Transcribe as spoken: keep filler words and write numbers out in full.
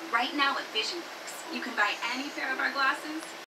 right now at Vision Books. You can buy any pair of our glasses